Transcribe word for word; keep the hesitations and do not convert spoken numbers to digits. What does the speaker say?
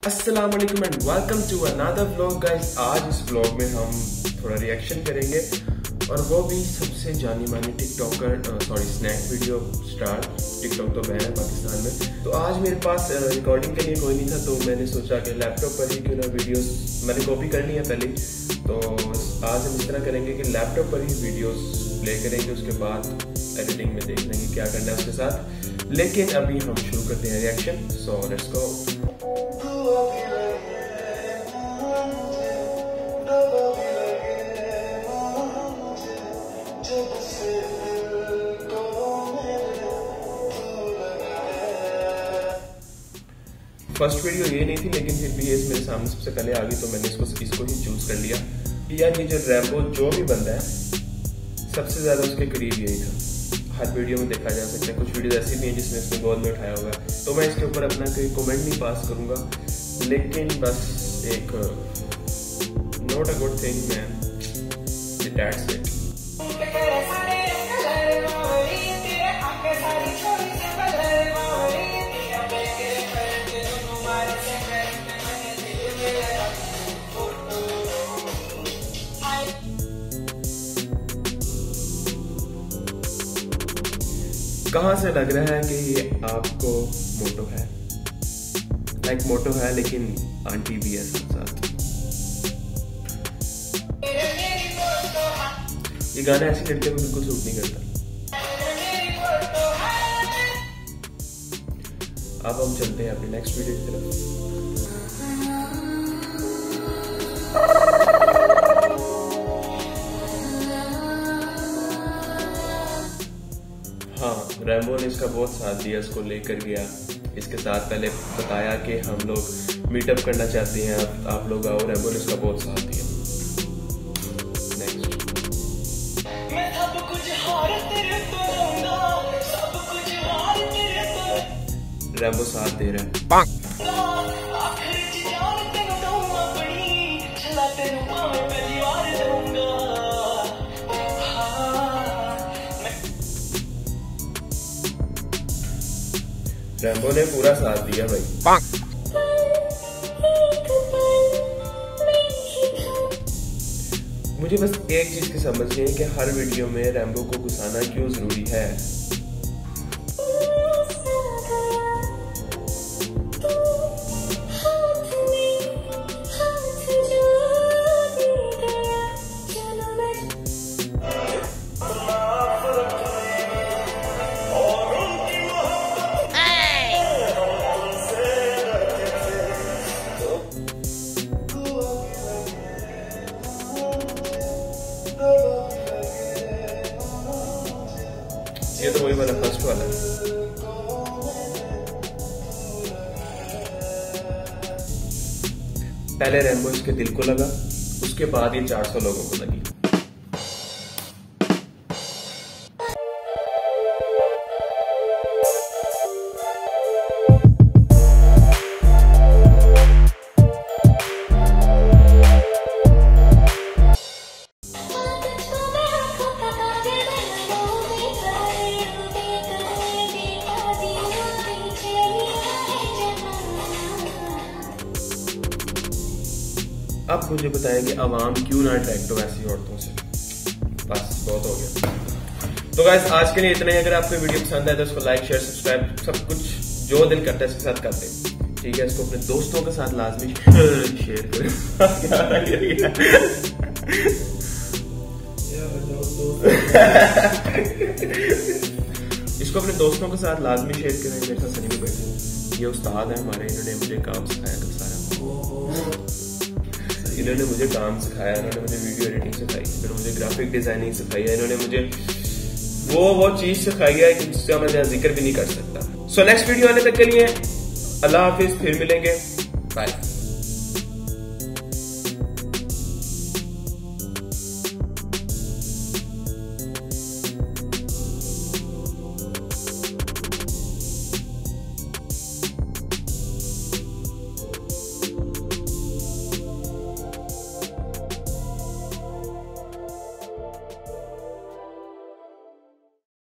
अस्सलाम वालेकुम and welcome to another vlog guys. आज इस व्लॉग में हम थोड़ा रिएक्शन करेंगे और वो भी सबसे जानी मानी TikToker sorry Snack Video star. TikTok तो बैन है पाकिस्तान में, तो आज मेरे पास रिकॉर्डिंग के लिए कोई नहीं था, तो मैंने सोचा कि लैपटॉप पर ही क्यों ना वीडियोस मैंने कॉपी करनी है पहले, तो आज हम इस तरह करेंगे कि लैपटॉप पर ही वीडियोस प्ले करेंगे, उसके बाद एडिटिंग में देख लेंगे क्या करना है उसके साथ। लेकिन अभी हम शुरू करते हैं reaction, so let's go. First video ये नहीं थी, लेकिन फिर भी ये मेरे सामने सबसे पहले आ गई, तो मैंने इसको इसको ही चूज कर लिया कि यार ये जो रैम्बो जो भी बंदा है सबसे ज्यादा उसके करीब यही था। हर वीडियो में देखा जा सकता है, कुछ वीडियो ऐसी भी है जिसमें इसने गोल में उठाया हुआ है, तो मैं इसके ऊपर अपना कोई कमेंट नहीं पास करूंगा, लेकिन बस एक not a good thing man, that's it. कहाँ से लग रहा है कि ये आपको मोटो है, लाइक मोटो है लेकिन आंटी भी है साथ। ये गाना ऐसी लड़कियों को बिल्कुल सूट नहीं करता। अब हम चलते हैं अपने नेक्स्ट वीडियो की तरफ। हाँ, रैम्बो ने इसका बहुत साथ दिया, इसको लेकर गया, इसके साथ पहले बताया कि हम लोग मीटअप करना चाहते हैं, आप, आप लोग आओ। रैम्बो ने इसका बहुत साथ दिया। नेक्स्ट, रैम्बो साथ दे रहा है। रैम्बो ने पूरा साथ दिया भाई। मुझे बस एक चीज की समझ नहीं है कि हर वीडियो में रैम्बो को घुसाना क्यों जरूरी है। ये तो वही वाला फर्स्ट वाला है। पहले रैम्बो इसके दिल को लगा, उसके बाद ये चार सौ लोगों को लगी। अब मुझे बताएं कि आवाम क्यों ना अट्रैक्ट हो ऐसी औरतों से। बस बहुत हो गया। तो गाइस आज के लिए इतना ही। अगर आपको वीडियो पसंद आए तो उसको लाइक शेयर सब्सक्राइब सब कुछ जो दिल करता है इसके साथ कर दें, ठीक है। इसको अपने दोस्तों के साथ लाजमी शेयर करें। इसको अपने दोस्तों के साथ लाजमी शेयर करें। मेरे साथ सनी भी बैठे, ये उस्ताद है हमारे, इन्होंने मुझे काम सिखाया था सारा। इन्होंने मुझे काम सिखाया, इन्होंने मुझे वीडियो एडिटिंग सिखाई, इन्होंने मुझे ग्राफिक डिजाइनिंग सिखाई है, इन्होंने मुझे वो वो चीज सिखाई है कि जिसका मैं जिक्र भी नहीं कर सकता। सो नेक्स्ट वीडियो आने तक के लिए अल्लाह हाफिज, फिर मिलेंगे, बाय।